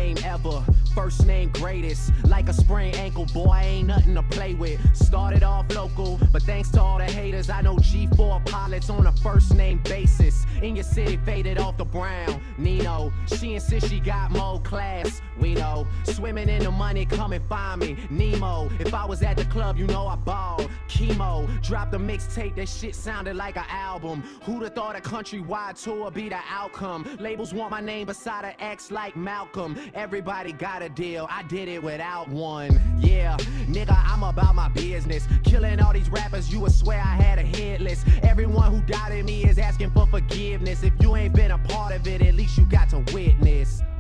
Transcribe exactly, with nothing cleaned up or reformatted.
name ever, first name greatest. Like a sprained ankle, boy, ain't nothing to play with. Started off local, but thanks to all the haters, I know G four pilots on a first name basis. In your city, faded off the brown. Nino, she insists she got more class. We know, swimming in the money, come and find me. Nemo, if I was at the club, you know I balled. Chemo, dropped a mixtape, that shit sounded like an album. Who'd have thought a countrywide tour be the outcome? Labels want my name beside an X like Malcolm. Everybody got a deal, I did it without one. Yeah, nigga, I'm about my business. Killing all these rappers, you would swear I had a hit list. Everyone who doubted me is asking for forgiveness. If you ain't been a part of it, at least you got to witness.